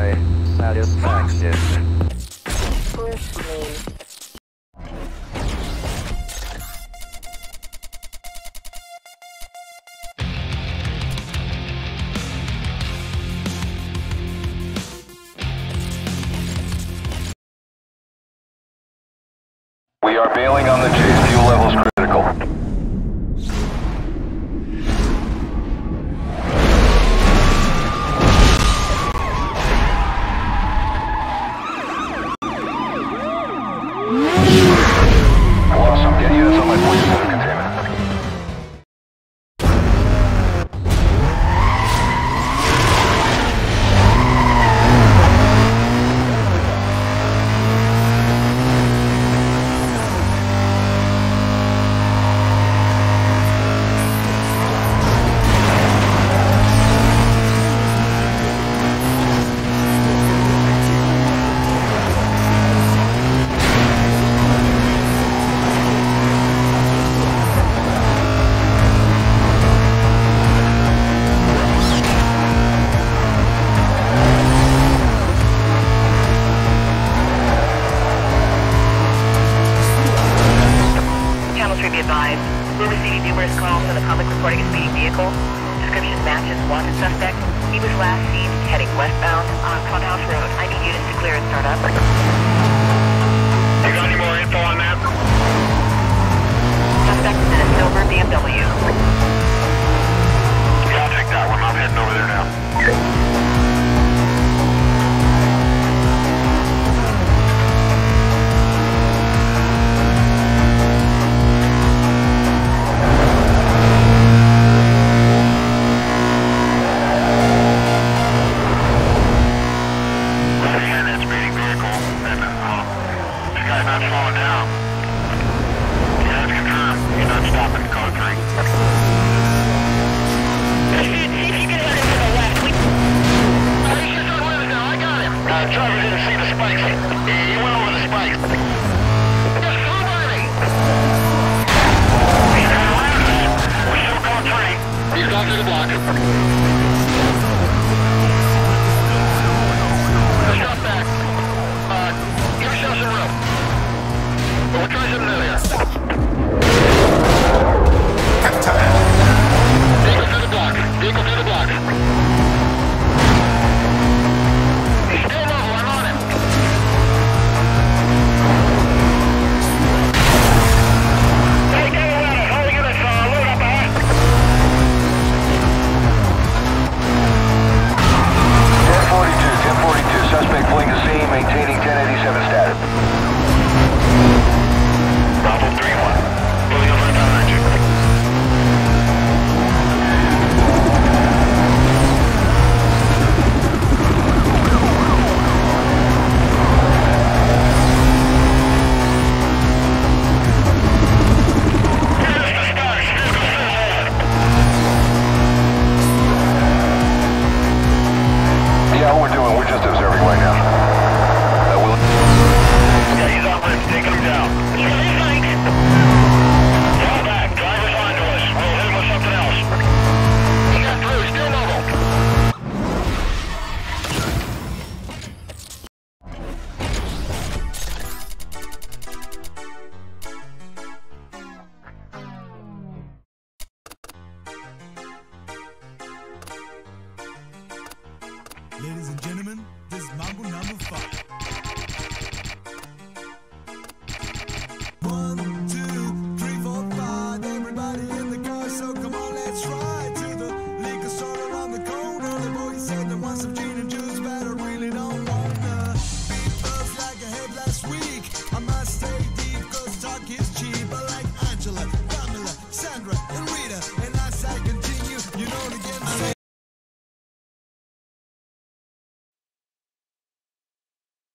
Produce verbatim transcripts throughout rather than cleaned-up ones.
my satisfaction. Push me. We are bailing on the chase. Fuel levels critical. Awesome. Get units on my point of containment. Be advised, we're receiving numerous calls from the public reporting a speeding vehicle. Description matches wanted suspect. He was last seen heading westbound on Clubhouse Road. I need units to clear and start up. You got any more info on that? Suspect is in a silver B M W. Yeah, I'll take that one. I'm heading over there now. Not slowing down. Yeah, that's confirmed. You're not stopping at code three. See if you can head into the left. We... Oh, he's just on wheels now. I got him. Uh, driver didn't see the spikes. He went over the spikes. Just flew by me. He's got around. We're still code three. He's gone through the block. Stop back. Uh, give yourself some room. We'll try something earlier. Vehicle through the block. Vehicle through the block. He's still low. I'm on him. Hey, get a ladder. All units, uh, load up ahead. ten forty-two, ten forty-two. Suspect fleeing the scene, maintaining ten eighty-seven status. Bravo three one. Pulling over behind you. Yeah, what we're doing, we're just observing right now. Uh, we'll... Yeah, he's on lift. Taking him down. He's on his bike. Fall back. Driver's on to us. We'll hit him with something else. He got through. Still mobile. Ladies and gentlemen, this is Mambo number five. One, two, three, four, five. Everybody in the car, so come on, let's ride to the liquor store around the corner. The boy said they want some gin and juice, but I really don't wanna be buzzed like I had last week. I must stay deep, cause talk is cheap. I like Angela, Pamela, Sandra, and Rita. And as I continue, you know to get me.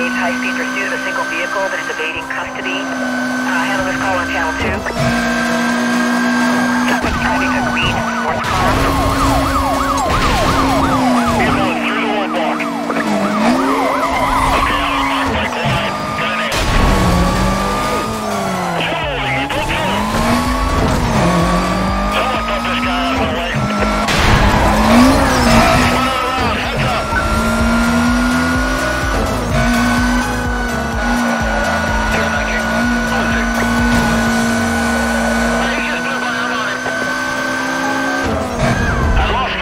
engaged high-speed pursuit of a single vehicle that is evading custody. Uh, handle this call on channel two. Suspect driving a green sports car. He's going through the roadblock. Okay, I'm on my bike line. Got an air. Keep moving, you don't kill him. Someone put this guy out of the way. He's running around, heads up. He's just blew by, I'm on him. I lost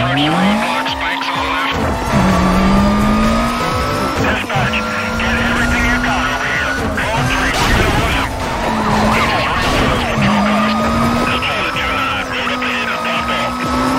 Approach the roadblock, spikes on the left. Dispatch, get everything you got over here. Code three, we're gonna lose him. He just ran through those patrol cars. This pilot two nine, road up ahead and pop off.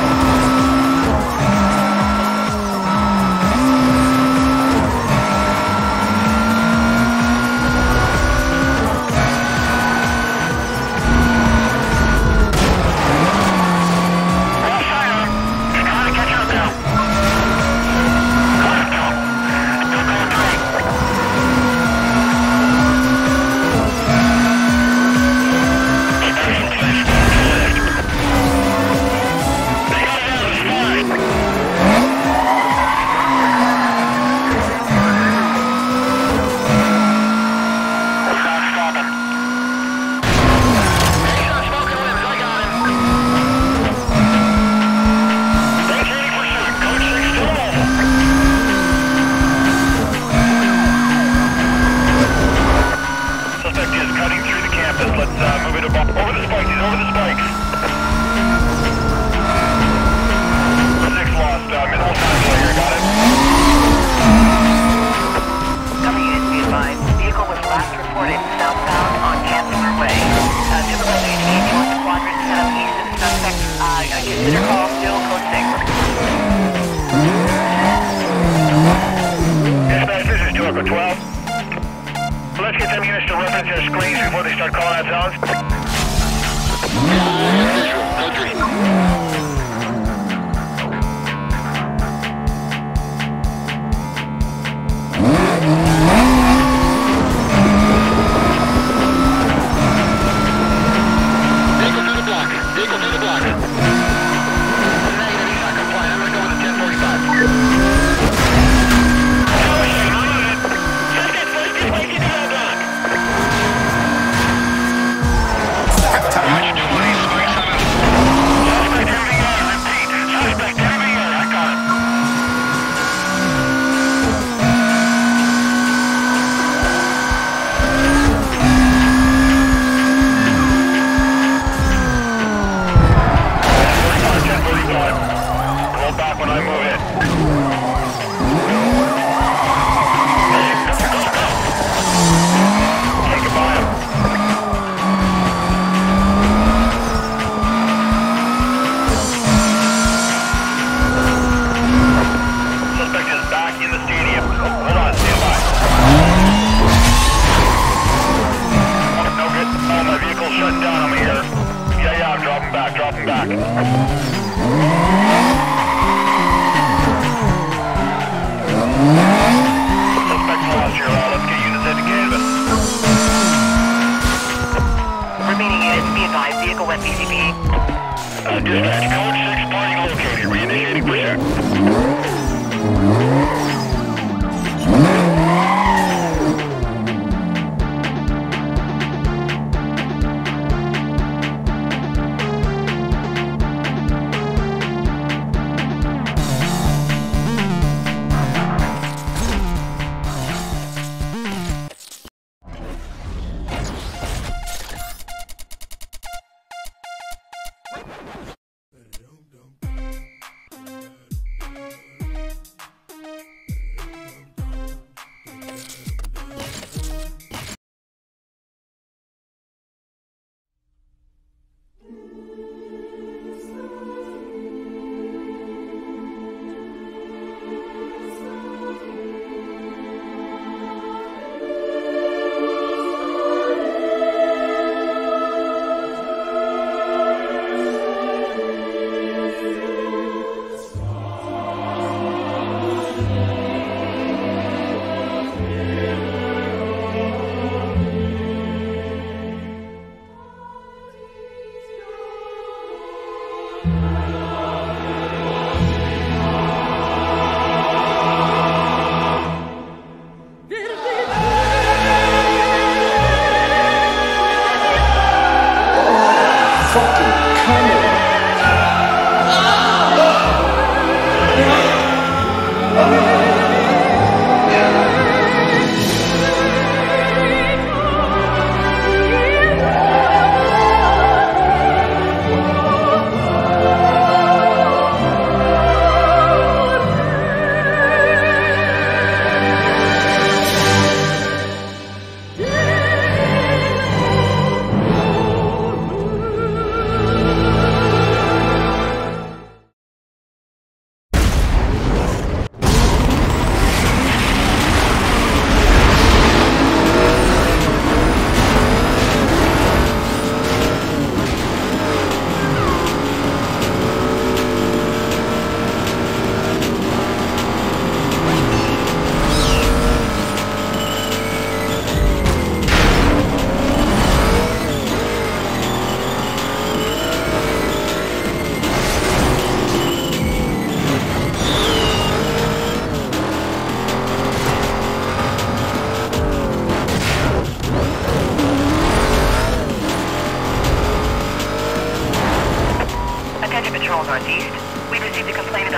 Let's get them units to reference their screens before they start calling out zones. Vehicle through the block. Vehicle through the block. Negative, he's not compliant. I'm gonna go with the ten forty-five. Uh, dispatch, code six, parking located. Reinitiating pursuit. Dum dum.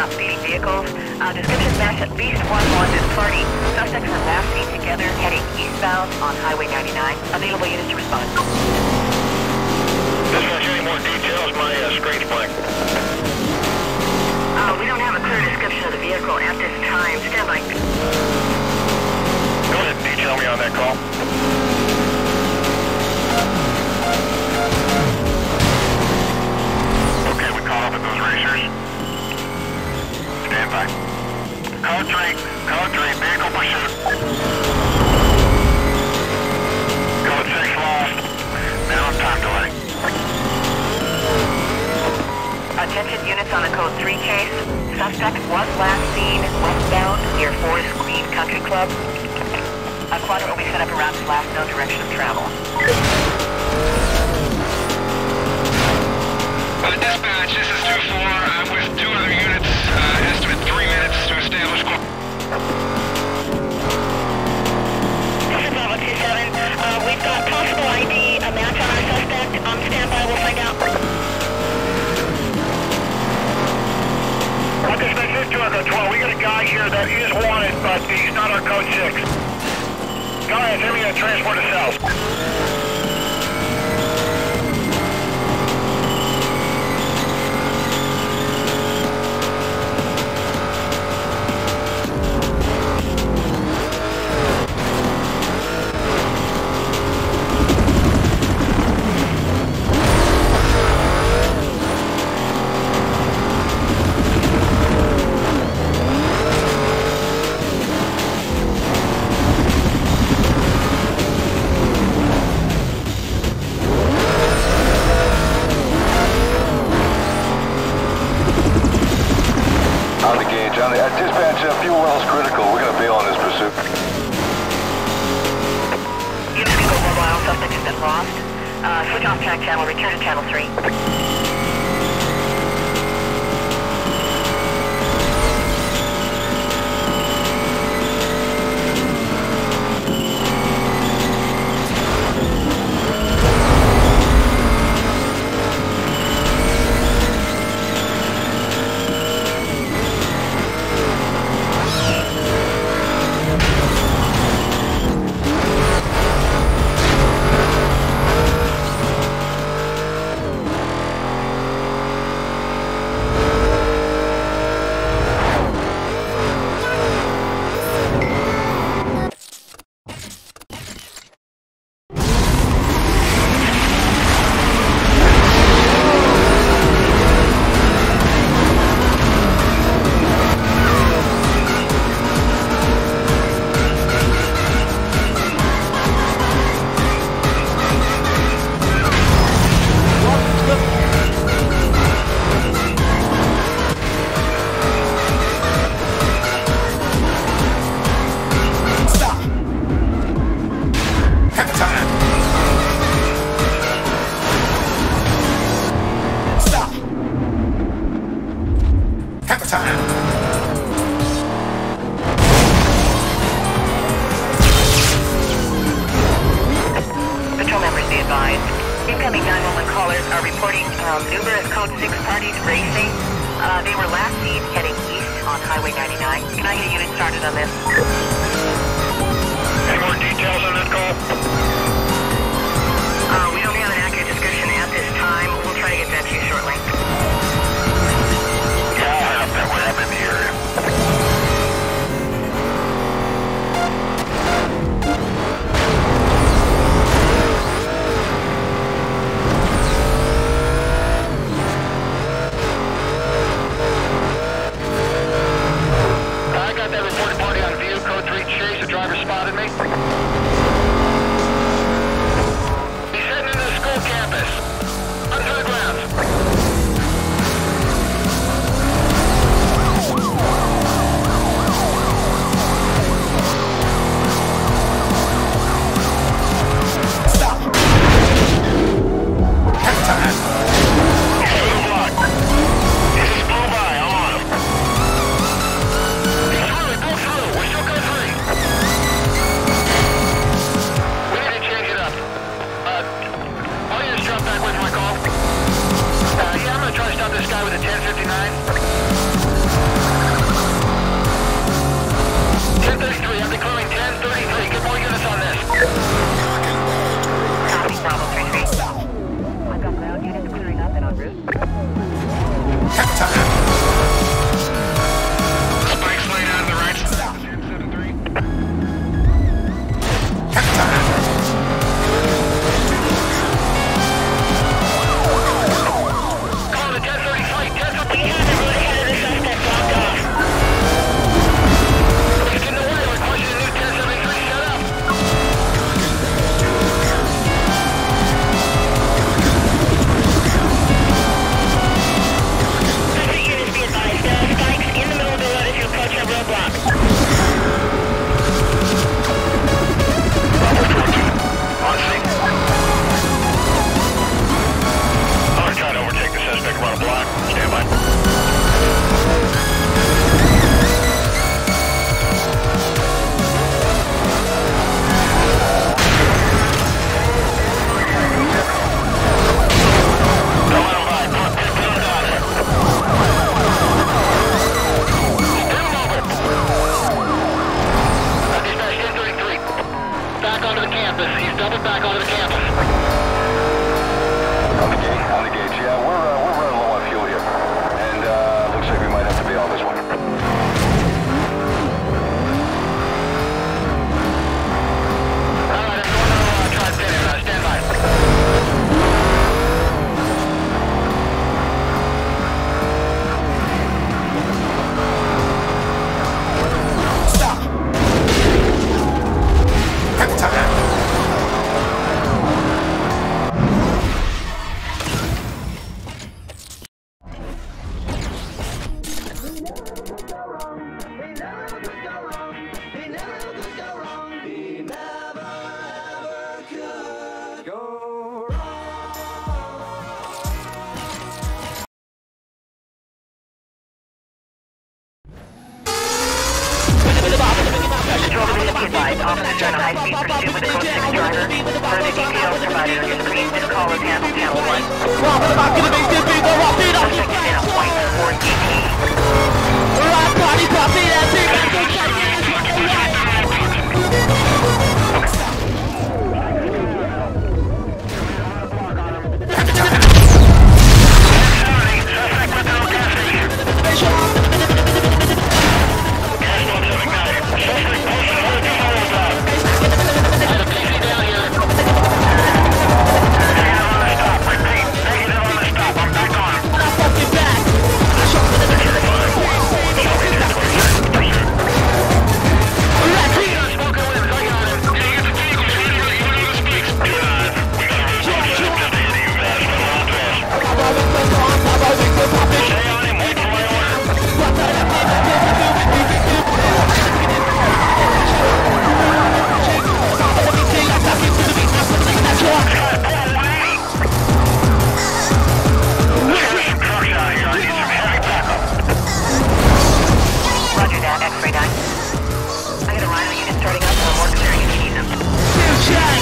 stop speeding vehicles. Uh, descriptions match at least one wanted party. Suspects were last seen together heading eastbound on Highway ninety-nine. Available units to respond. Dispatch, any more details? My uh, screen's blank. Uh, we don't have a clear description of the vehicle at this time. Stand by. Go ahead and detail me on that call. Okay, we caught up with those racers. Stand by. Code three, code three, vehicle pursuit. Code six lost. Now time delay. Attention units on a code three chase. Suspect was last seen westbound near Forest Green Country Club. A quadrant will be set up around his last known direction of travel. Uh, dispatch, this is two four. I'm with two other units. Uh, estimate three minutes to establish. This is Bravo two seven. Uh, we've got possible I D, a match on our suspect. On standby, we'll find out. Uh, dispatch, this is two Echo twelve. We got a guy here that is wanted, but he's not our code six. Go ahead, send me a transport to south. On the, uh, dispatch, uh, fuel well's critical. We're going to bail on this pursuit. Units can go mobile. Suspect has been lost. Uh, switch off track channel. Return to channel three. Incoming nine one one callers are reporting um, numerous code six parties racing. Uh, they were last seen heading east on Highway ninety-nine. Can I get a unit started on this? Any more details on that call? Uh, we don't have an accurate description at this time. We'll try to get that to you shortly. Yeah, I'll head up that way. I'm in the area. I got that reported party on view, code three Be advised, officers are in a high-speed pursuit with a code six driver. Further details provided on your screen. This call is handled channel one. Suspect is in a white Ford G T. Roger that, X-ray nine. I got a line on the unit starting up, so more clearing if you need them.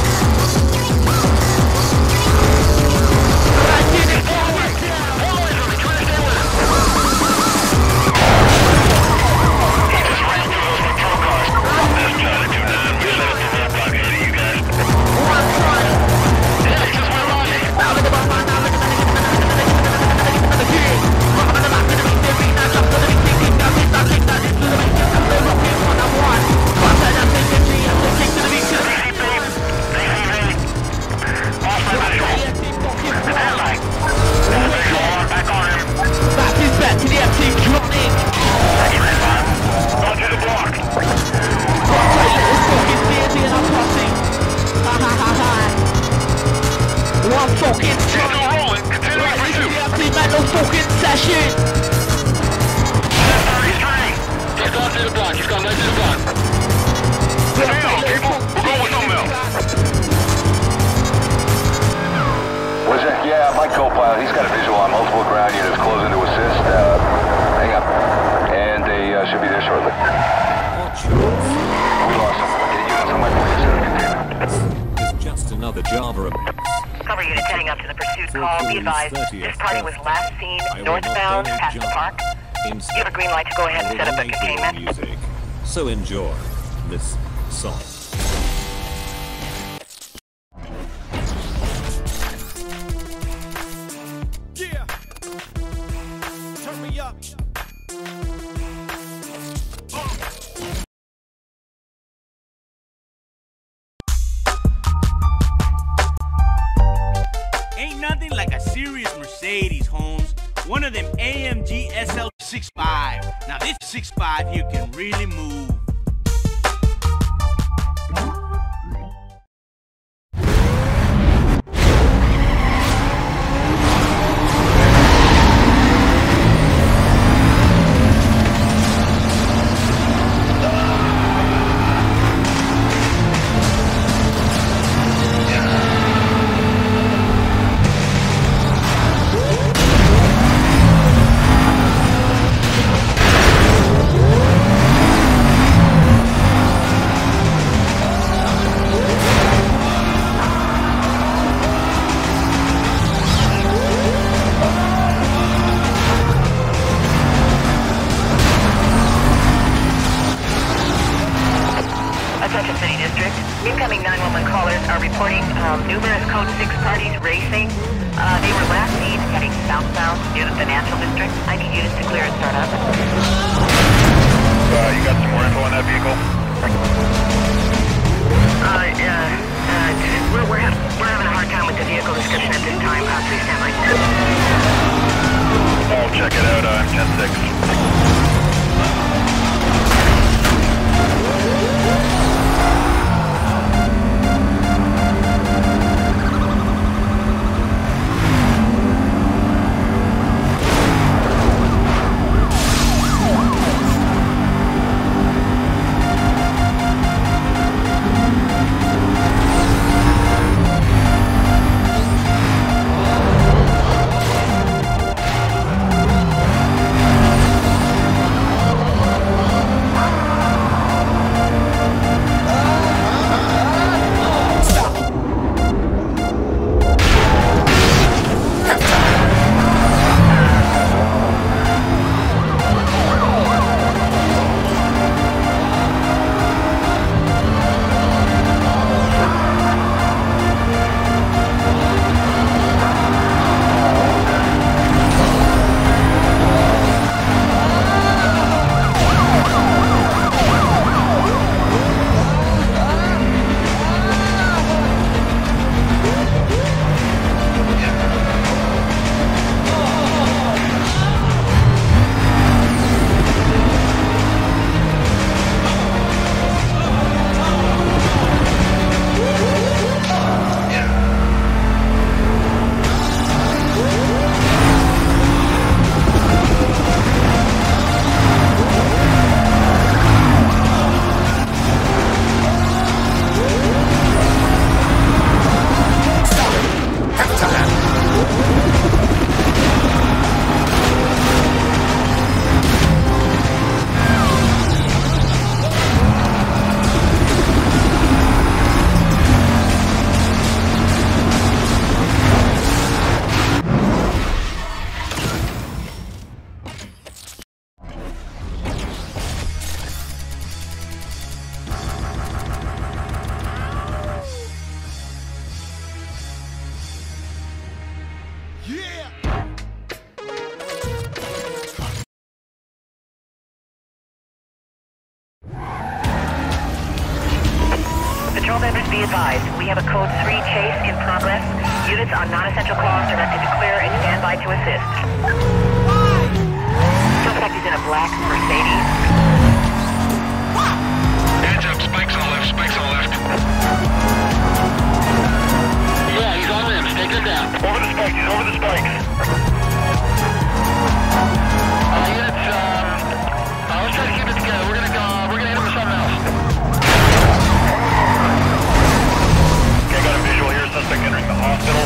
Was it? Yeah, my co-pilot, he's got a visual on multiple ground units closing to assist. Uh, hang on. And they uh, should be there shortly. We lost them. Get units on my plane center container. It's just another Java mix. Cover unit heading up to the pursuit call. Be advised, this party was last seen northbound past the park. You have a green light to go ahead and set up a containment. Music. So enjoy this song. Yeah. Turn me up. Ain't nothing like a serious Mercedes, Holmes. One of them A M G S L sixty-five. Now this sixty-five here can really move. Attention City District. Incoming nine one one callers are reporting um, numerous Code six parties racing. Uh, they were last seen heading southbound near the Financial District. I need units to clear and start up. Uh, you got some more info on that vehicle? Uh, uh, uh, we're, we're, ha- we're having a hard time with the vehicle description at this time. Uh, please stand by. I'll check it out. I'm ten six. All members be advised, we have a code three chase in progress. Units on non-essential calls directed to clear and stand by to assist. Suspect is in a black Mercedes. Hands up, spikes on the left, spikes on the left. Yeah, he's on limbs, take him down. Over the spikes, he's over the spikes. Uh, units, um, uh, let's try to keep it together. We're gonna go, uh, we're gonna hit him with something else. Okay, got a visual here, suspect entering the hospital.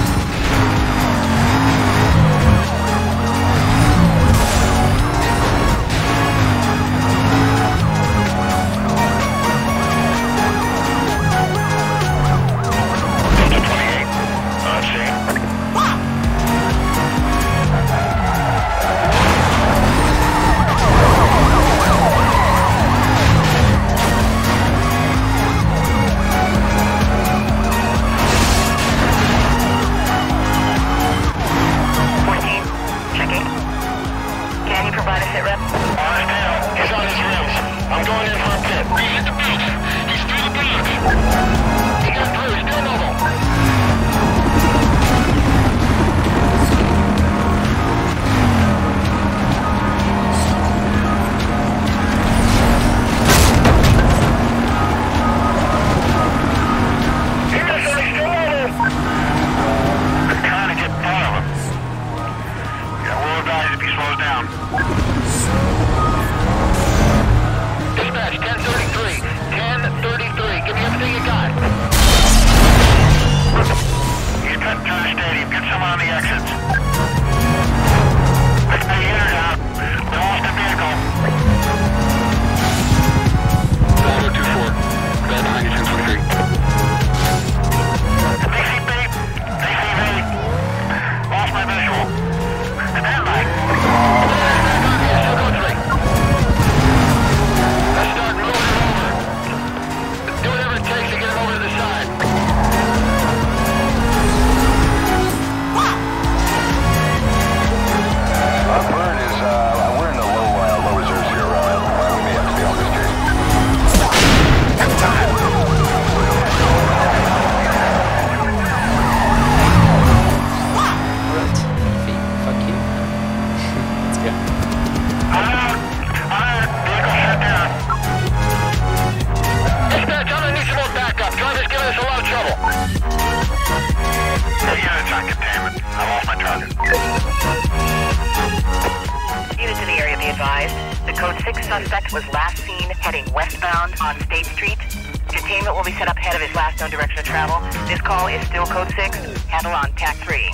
Suspect was last seen heading westbound on State Street. Containment will be set up ahead of his last known direction of travel. This call is still code six. Handle on T A C three.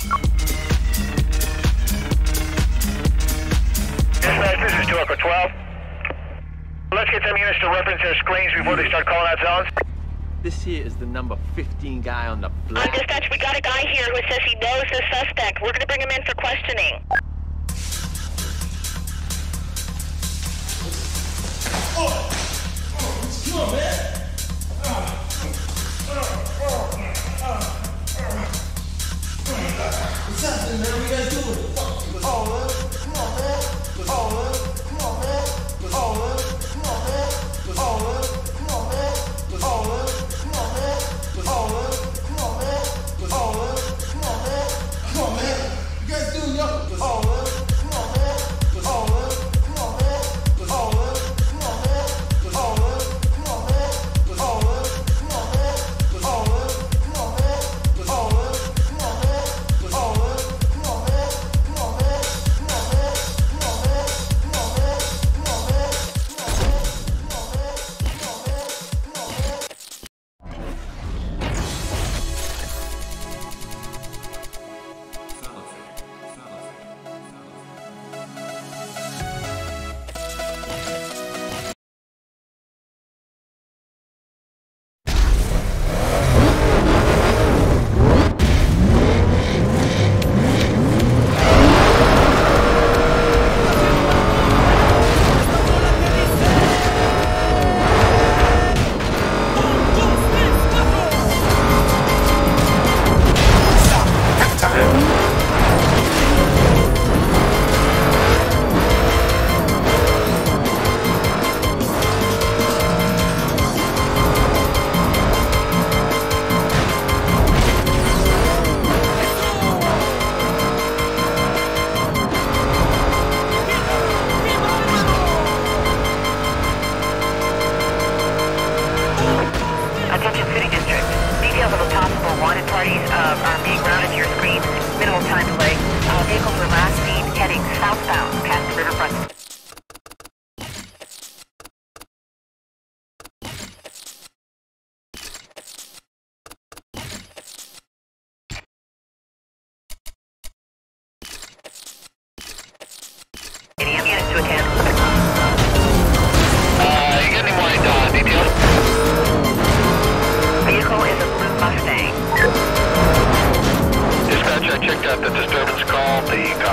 Dispatch, this is two Echo twelve. Let's get some units to reference their screens before they start calling out zones. This here is the number fifteen guy on the block. On dispatch, we got a guy here who says he knows the suspect. We're gonna bring him in for questioning. Oh, oh, come on, man. Uh, uh, uh, uh, uh, What's happening, man? What you guys doing? Fuck. Oh, man. Come on, man. Oh, man. Come on, man. Oh, man. Come on, man. Oh, man. Come on, man. Oh, man. Come on, man. Oh, man. Come on, man. Oh, man. Come on, man. Come on, man. You guys doing, yo? Oh, man.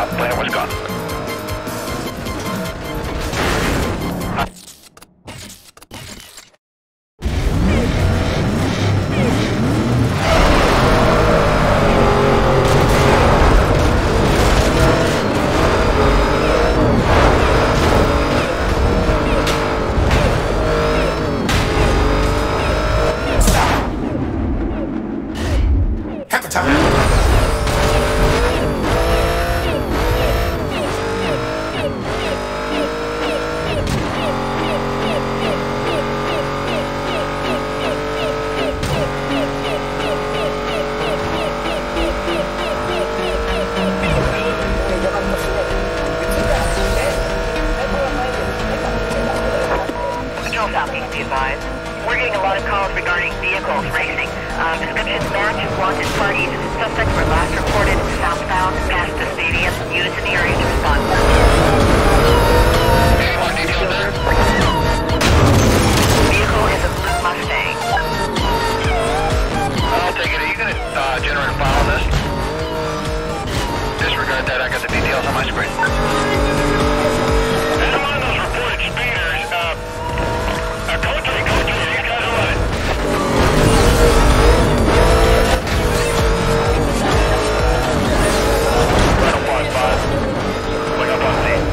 Uh, Planet was gone. We're getting a lot of calls regarding vehicles racing. Uh, descriptions match wanted parties. Suspects were last reported southbound past the stadium. Units in the area to respond. Any more details there? Vehicle is a blue Mustang. I'll take it. Are you going to uh, generate a file on this? Disregard that. I got the details on my screen. Adam, on those reported speeders, uh, uh, code three, code three, these guys are running. Right on one, five. Look up on scene.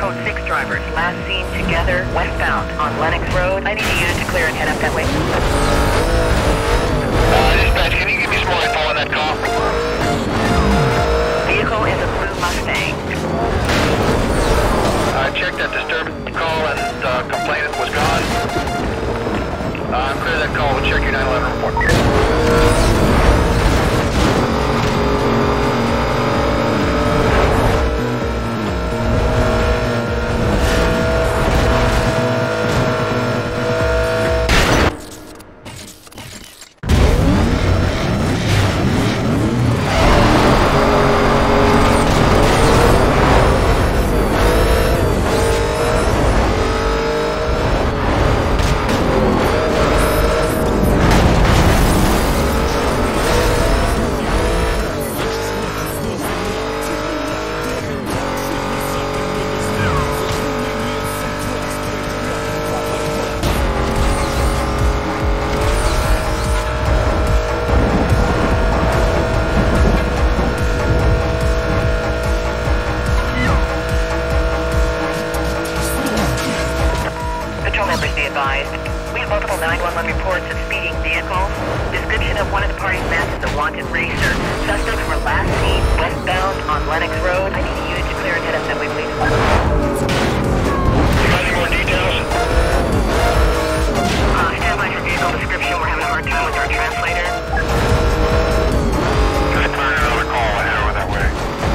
Code six drivers, last seen together westbound on Lennox Road. I need a unit to clear and head up that way. Uh, dispatch, can you give me some more info on that call? Vehicle is a blue Mustang. I checked that disturbance call and uh, complainant was gone. Uh, clear that call. We'll check your nine eleven report. We have multiple nine one one reports of speeding vehicles. Description of one of the parties matches a wanted racer. Suspects were last seen westbound on Lennox Road. I need a unit to clear and head up that way, please. You got any more details? Uh, stand by for vehicle description. We're having a hard time with our translator. Just cleared another call. I head over that way.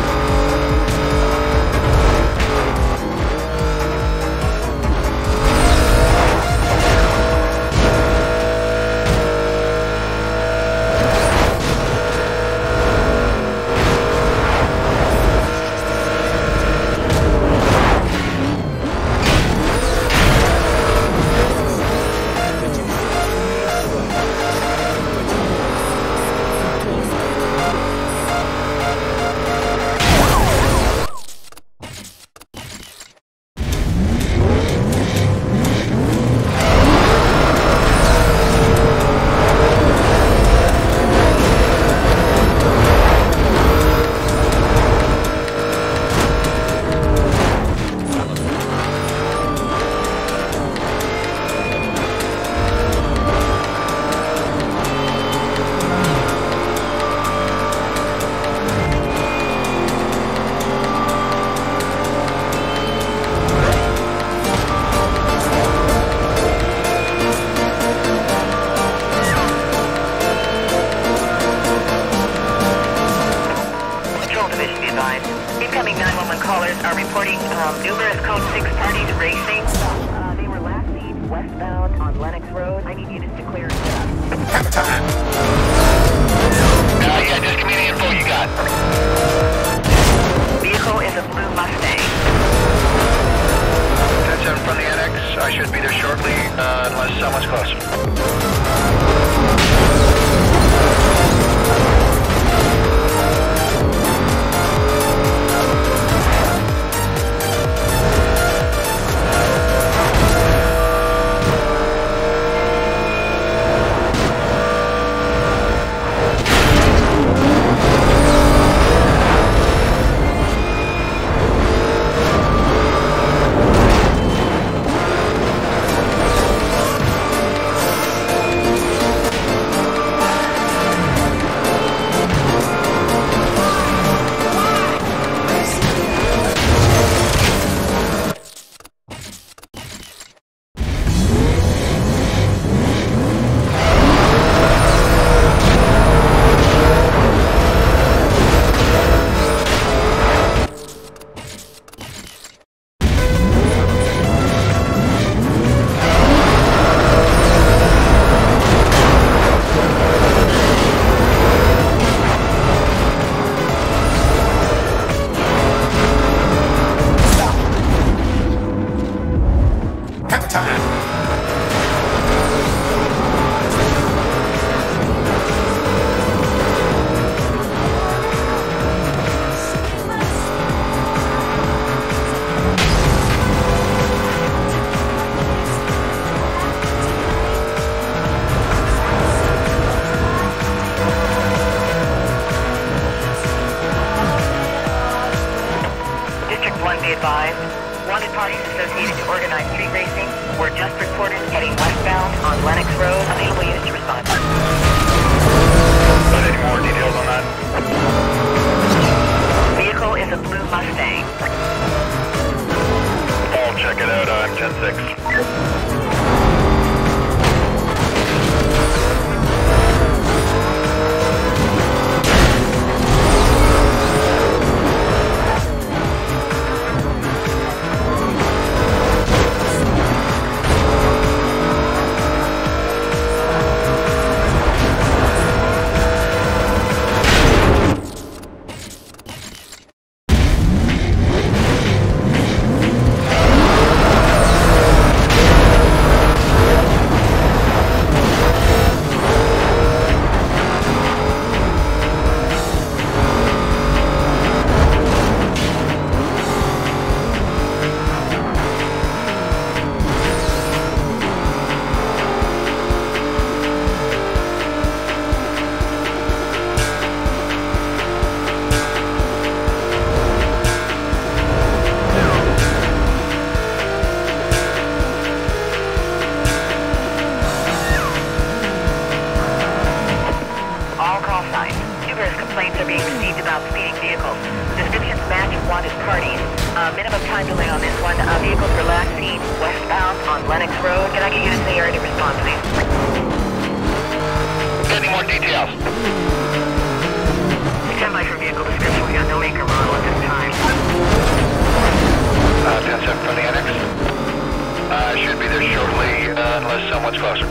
Incoming nine one one callers are reporting um, numerous Code six parties racing. Uh, they were last seen westbound on Lennox Road. I need units to clear. Uh, yeah, just give me the info you got. Vehicle is a blue Mustang. ten seven from the N X. I should be there shortly, uh, unless someone's close. being received about speeding vehicles. Descriptions match wanted parties. Uh, minimum time delay on this one. Uh, vehicles were last seen westbound on Lennox Road. Can I get units in the area to respond, please? Any more details? Stand by for vehicle description. We got no make or model at this time. Uh, ten seven from the annex. Uh, should be there shortly, uh, unless someone's closer.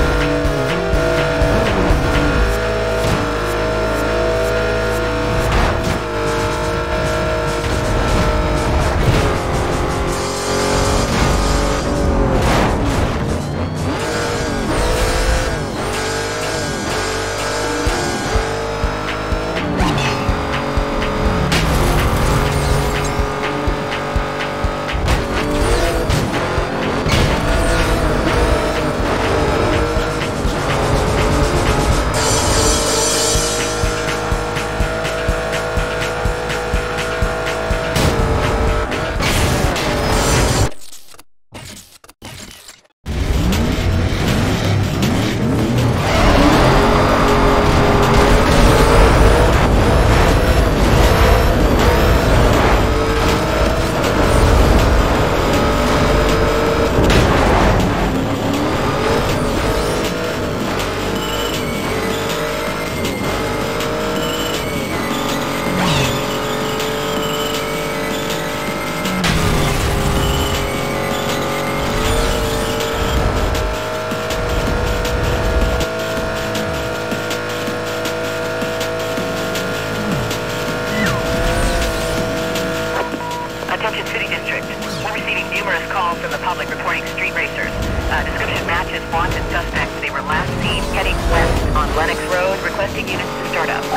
Attention City District. We're receiving numerous calls from the public reporting street racers. Uh, description matches wanted suspects. They were last seen heading west on Lennox Road, requesting units to start up.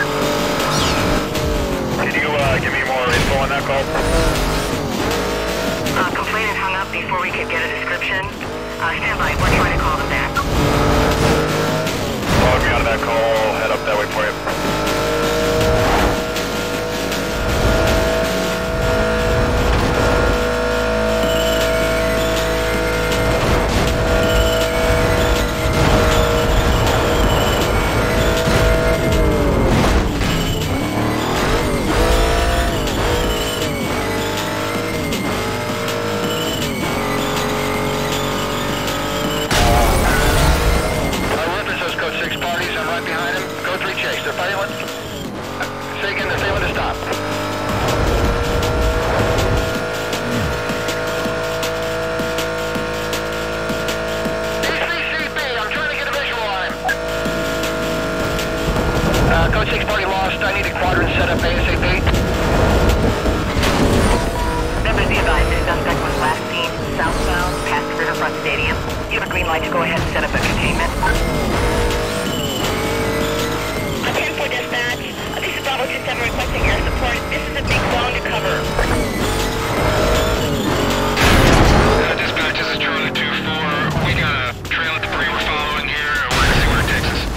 Can you uh, give me more info on that call? Uh, complainant hung up before we could get a description. Uh, stand by. We're trying to call them back. Log me out of that call. Head up that way for you. six party lost. I need a quadrant set up ASAP. Members, be advised, this suspect was last seen southbound past Riverfront Stadium. You have a green light to go ahead and set up a containment. ten four dispatch. Uh, this is Bravo two seven requesting air support. This is a big zone to cover. Uh, dispatch, this is Charlie two four. We got a trail of debris we're following here. I want to see where it takes us.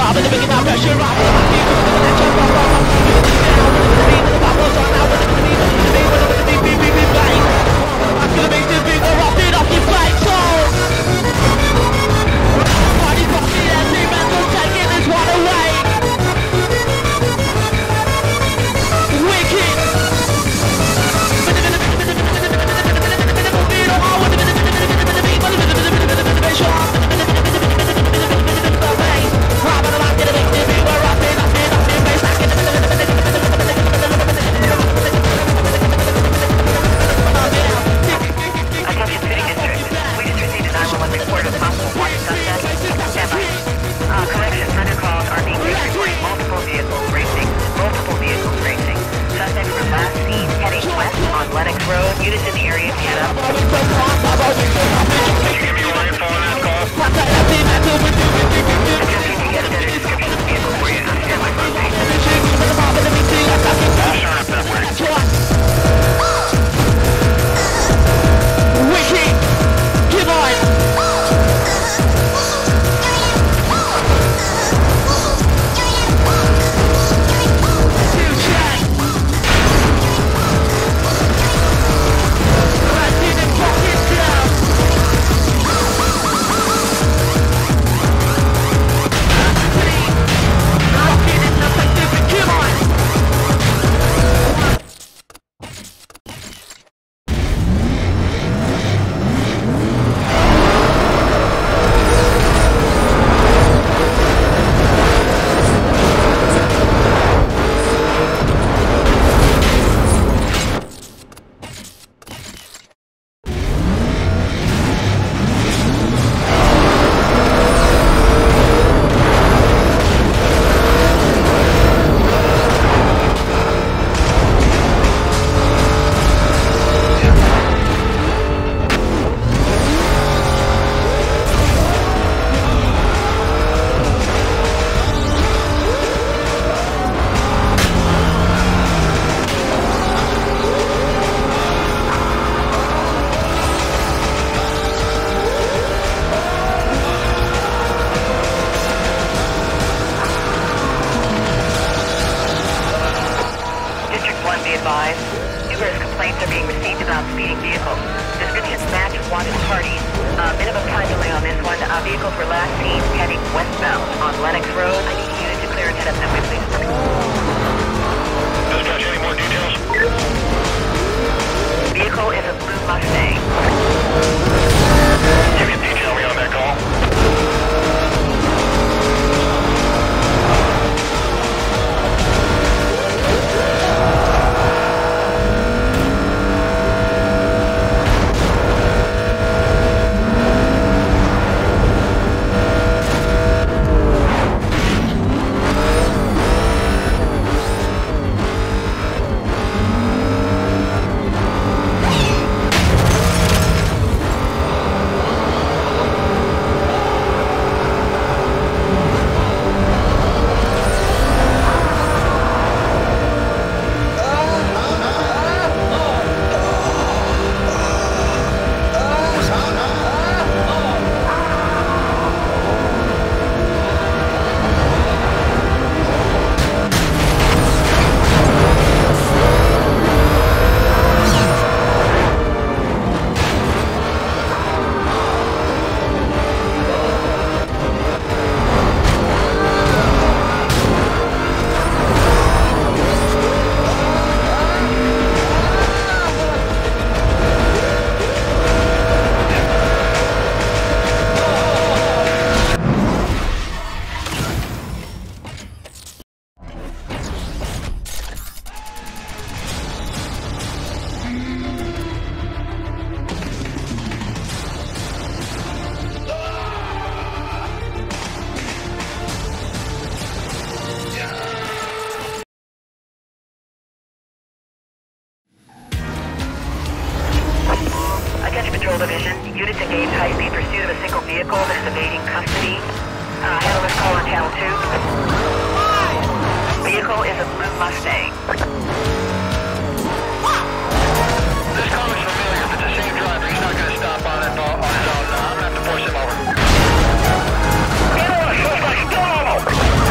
Get on, suspect, still on him!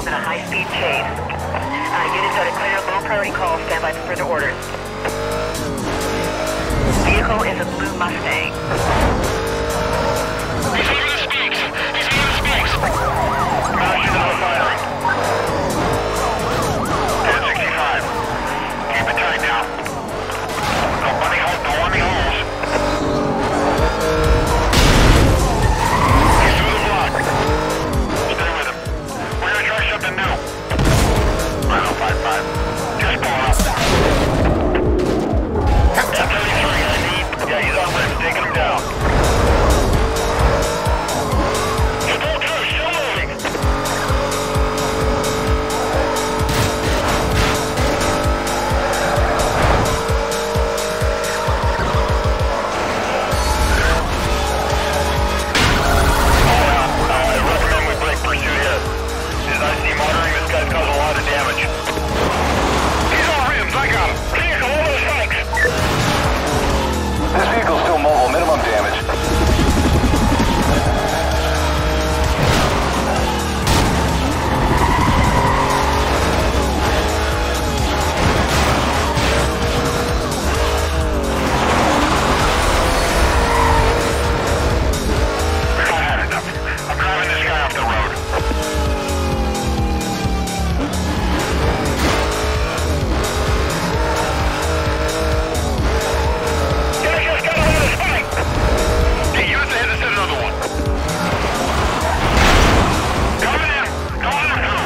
in a high-speed chase. Uh, units are to clear low priority calls. Stand by for further orders. Vehicle is a blue Mustang. He's over the spikes! He's over the spikes! Crash into the firing. ten sixty-five. Keep it tight now. No bunny holes, no bunny holes. He's through the block. Stay with him. We're gonna try something new. Rhino five five. Just pulling up. F thirty-three, I need. Yeah, he's on lift, taking him down. Still true, still moving. This vehicle's still mobile, minimum damage. I've had enough. I'm driving this guy off the road. Guys, just got another spike! Hey, use the head to set another one. Coming in! Come on through!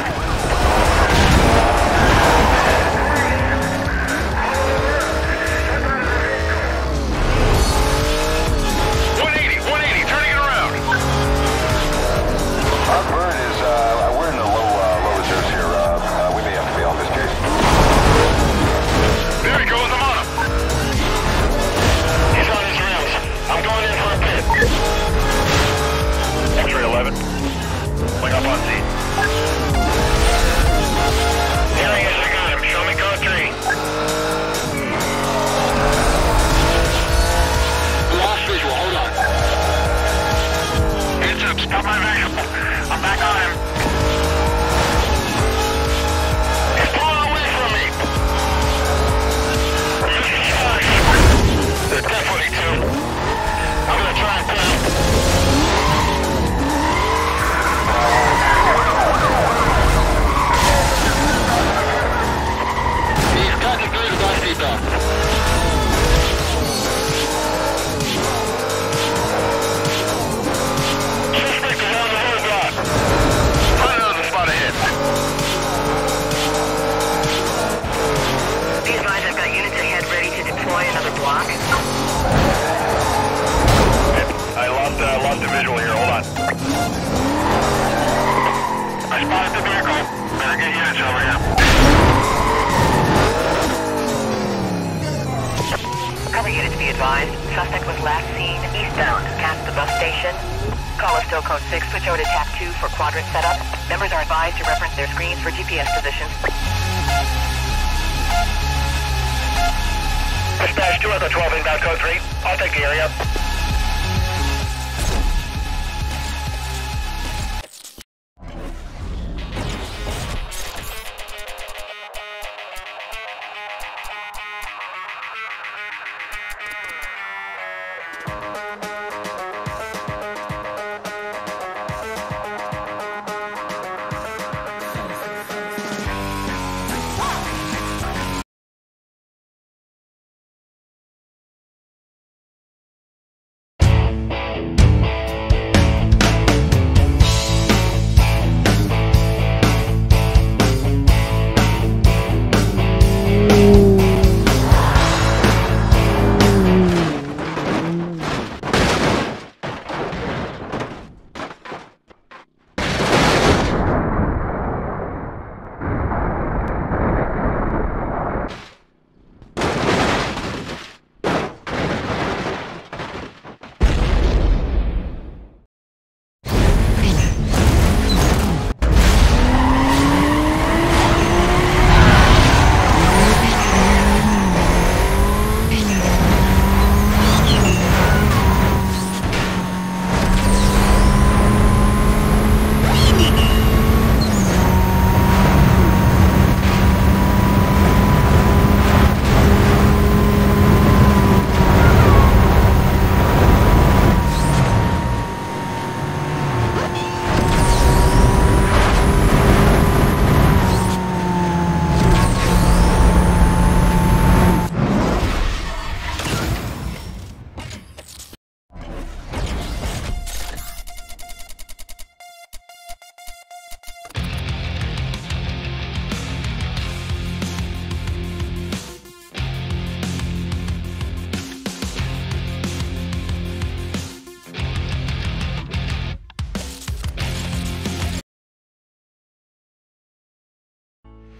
one eighty, one eighty, turning it around. Our bird is, uh, we're in the low, uh, low reserves here. Uh, uh, we may have to bail in this case. There he goes, I'm on him. He's on his rims. I'm going in for a pit. X-ray eleven. Wake up on scene. Here he is, I got him. Show me code three. Lost visual, hold on. Heads up, stop my visual. I'm back on him. He's pulling away from me. There's definitely two. I'm gonna try and pound. He's gotten through the bus depot. Suspect is on the roadblock. Find another spot ahead. Be advised, I've got units ahead ready to deploy another block. I lost, uh, lost the visual here. Hold on. I spotted the vehicle. Better get units over here. Cover units be advised. Suspect was last seen eastbound past the bus station. Call us still code six. Switch over to T A C two for quadrant setup. Members are advised to reference their screens for G P S positions. Dispatch two Echo twelve inbound code three. I'll take the area.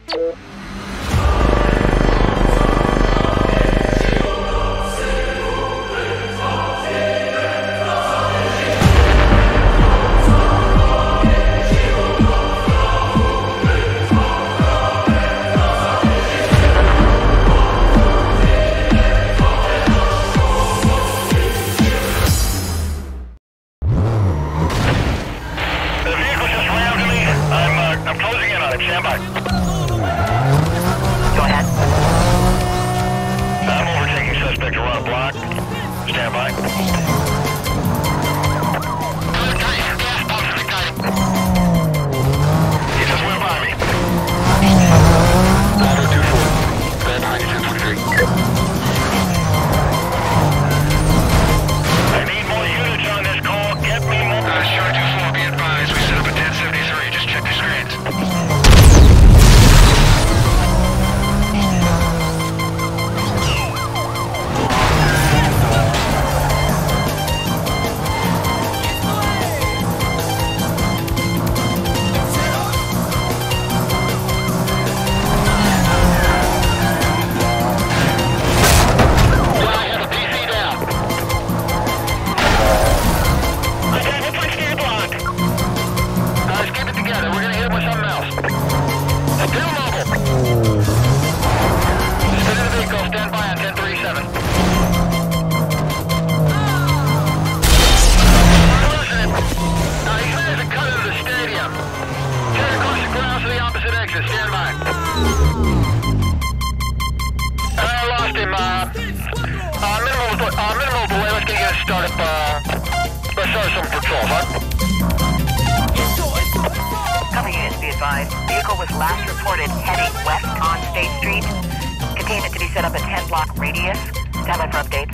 Vehicle was last reported heading west on State Street. Containment to be set up a ten block radius. Stand by for updates.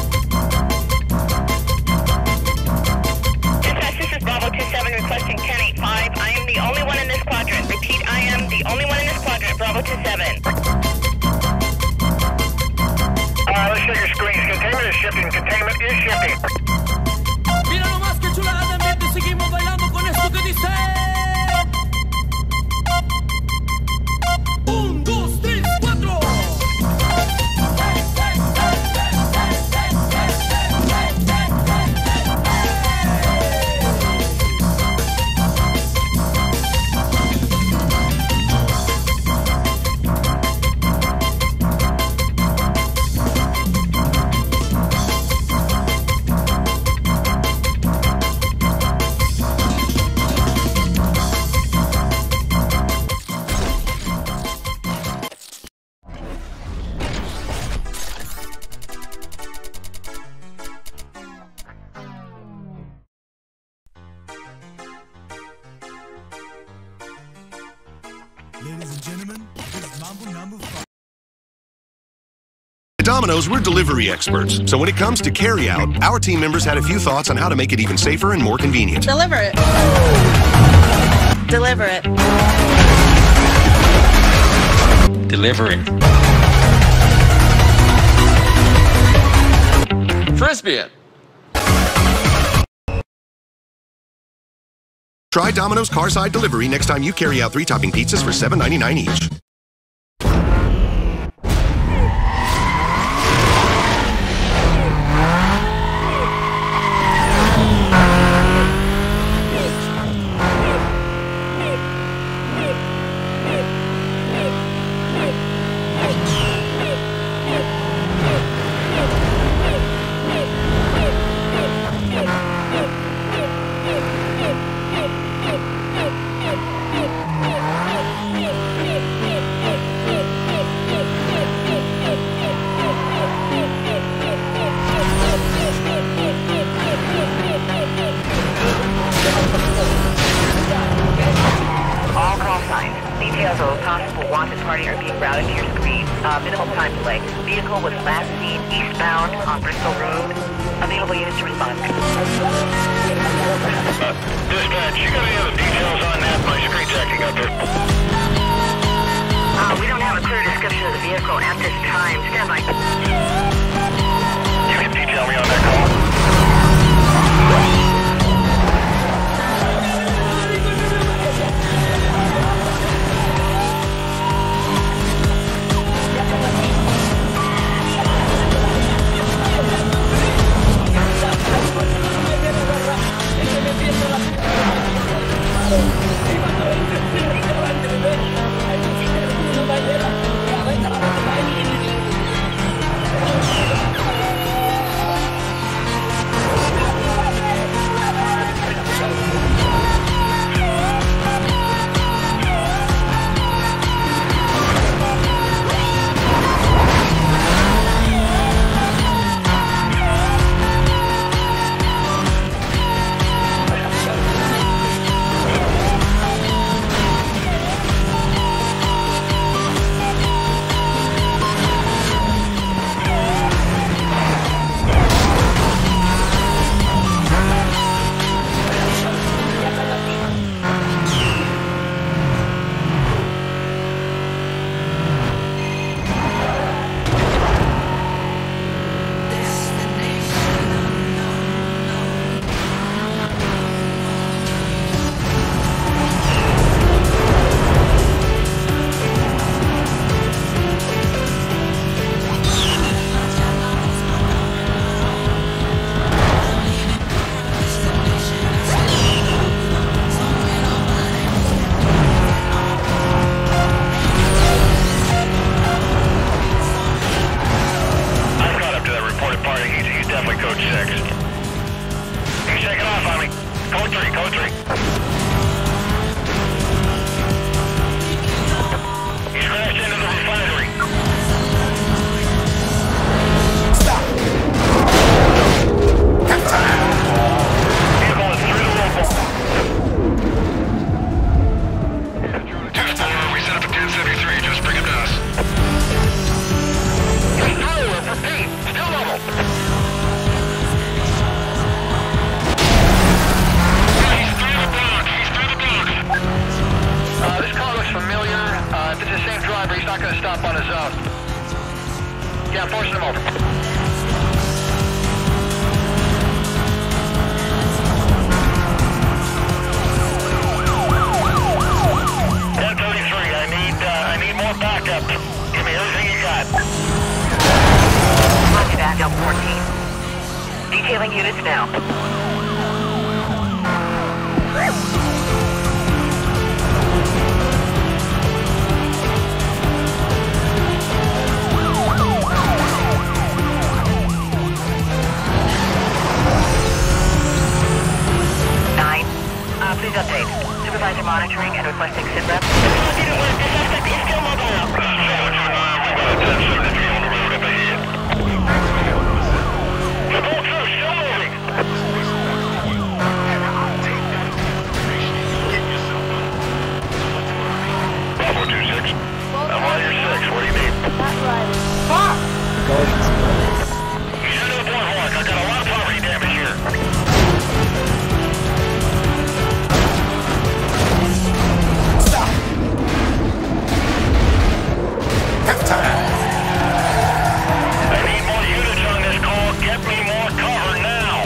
Dispatch, this is Bravo two seven requesting ten eight five. I am the only one in this quadrant. Repeat, I am the only one in this quadrant. Bravo two seven. Uh, let's check your screens. Containment is shifting. Containment is shifting. Mira nomás que chula de ambiente. Seguimos bailando con esto que dice. Un, dos, tres, cuatro. Ladies and gentlemen, this is Mambo number five. At Domino's, we're delivery experts. So when it comes to carry-out, our team members had a few thoughts on how to make it even safer and more convenient. Deliver it. Deliver it. Delivering. Frisbee it. Try Domino's Carside Delivery next time you carry out three topping pizzas for seven ninety-nine each. Details of a possible wanted party are being routed to your screen. Uh, minimal time delay. Vehicle was last seen eastbound on Bristol Road. Available units to respond. Uh, dispatch, you got any other details on that? My screen's acting up here. Uh, we don't have a clear description of the vehicle at this time. Stand by. You can detail me on that call. left, it's the same driver. He's not going to stop on his own. Yeah, forcing him over. ten thirty-three, I need, uh, I need more backup. Give me everything you got. Roger that, Delta fourteen. Detailing units now. Nine. Uh, please update. Supervisor monitoring and requesting sit rep. Didn't work. The suspect is still mobile. We got a ten seventy-three on the road up ahead. Support through, still moving. Bravo two six. I'm on your six. What do you need? Fuck! You send to the boardwalk. I got a lot of property damage here. Stop! Half time! I need more units on this call. Get me more cover now.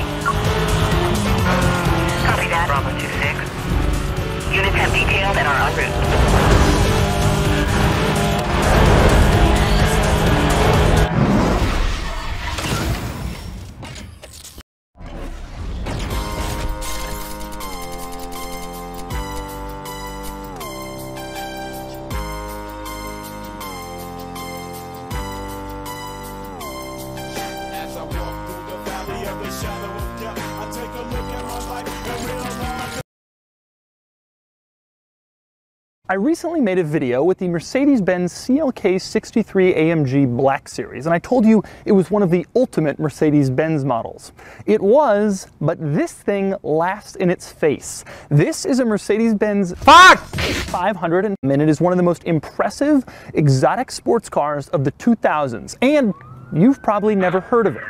Copy that, Bravo two six. Units have detailed and are en route. As I walk through the valley of the shadow of death, I take a look at my life and realize. I recently made a video with the Mercedes-Benz C L K sixty-three A M G Black Series, and I told you it was one of the ultimate Mercedes-Benz models. It was, but this thing laughs in its face. This is a Mercedes-Benz Fuck! five hundred, and it is one of the most impressive exotic sports cars of the two thousands, and you've probably never heard of it.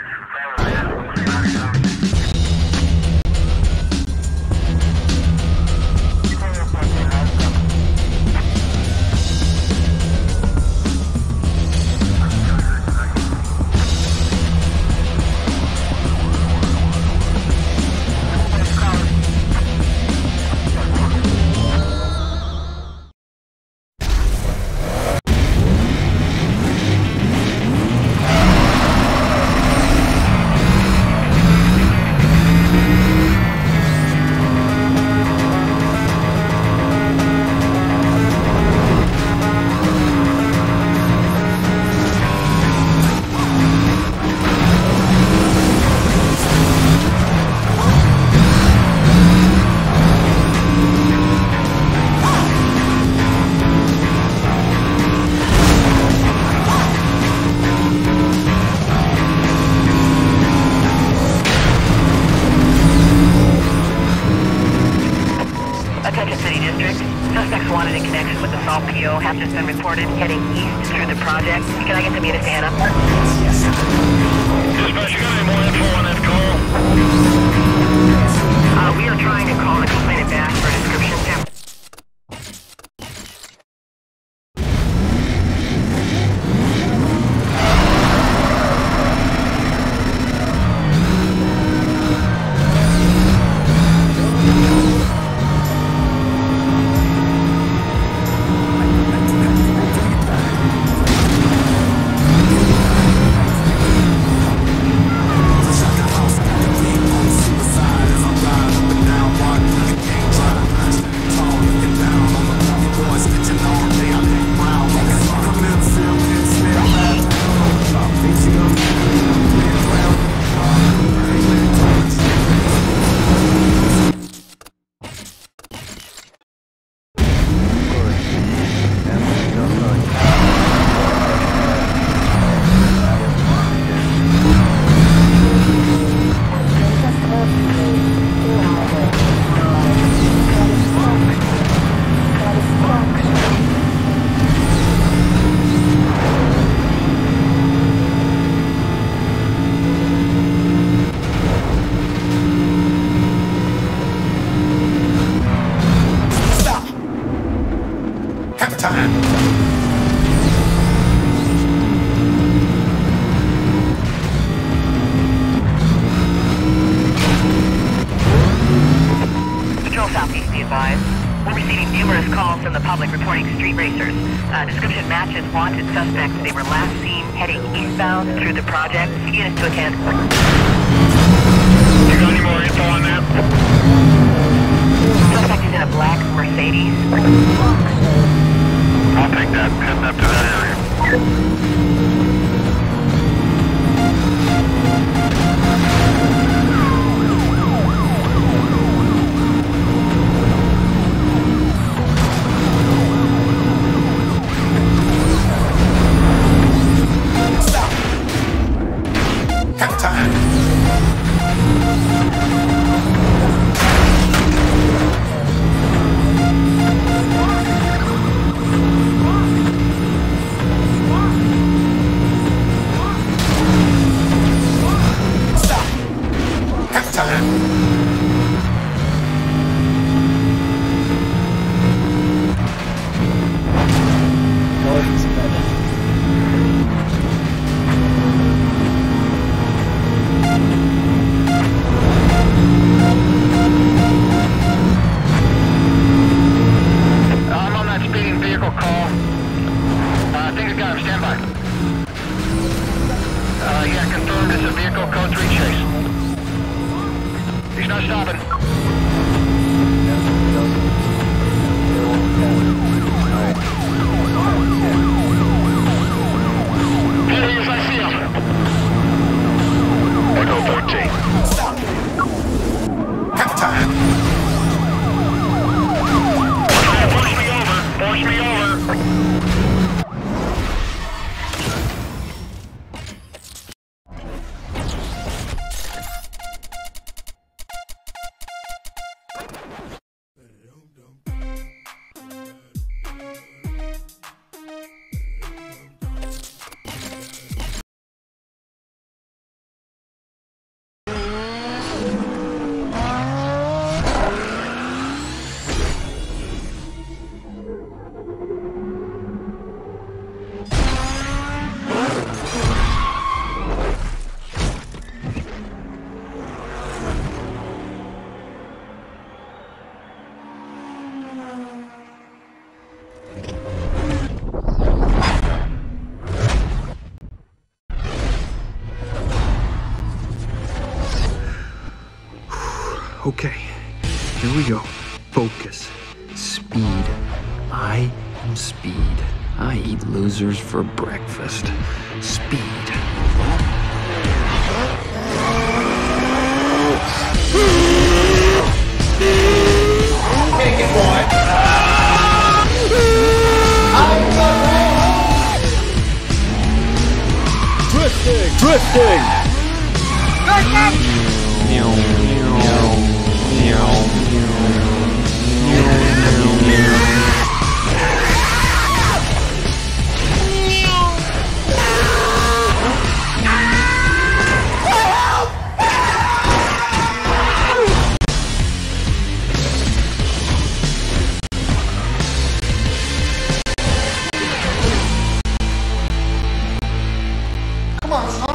Attention City District. Suspects wanted in connection with the Salt P O have just been reported heading east through the project. Can I get some units to hand up? Dispatch, you got any more info on that call? Uh, we are trying to call the complainant back for a description sample. Half time! street racers. Uh, description matches wanted suspects. They were last seen heading eastbound through the project. Units to attend. You got any more info on that? Suspect is in a black Mercedes. I'll take that. Heading up to that area. Okay, here we go. Focus. Speed. I am speed. I eat losers for breakfast. Speed. Take it, boy. Drifting! Drifting! Come on, son.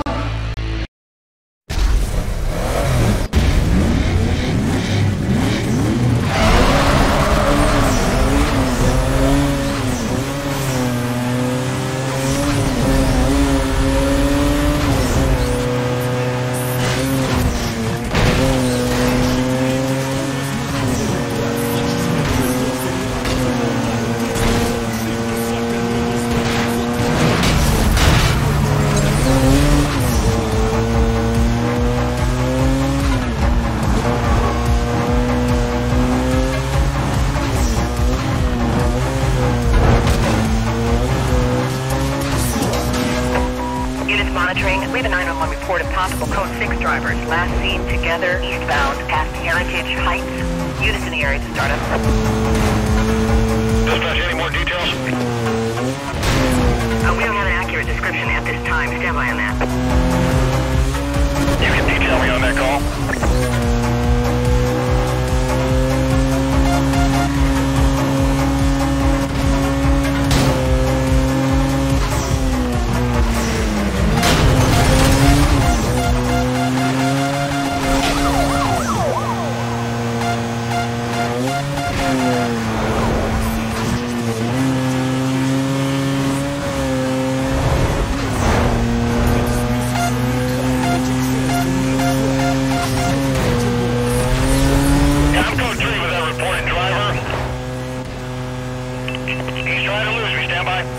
Monitoring. We have a nine one one report of possible Code six drivers. Last seen together eastbound past Heritage Heights. Units in the area to start up. Dispatch, any more details? Uh, we don't have an accurate description at this time. Stand by on that. You can detail me on that call.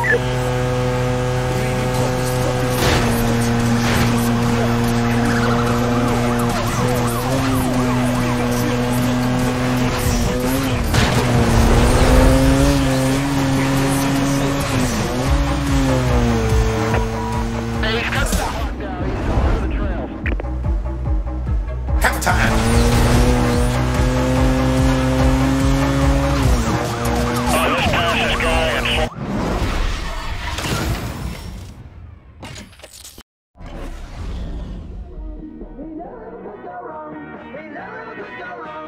Good.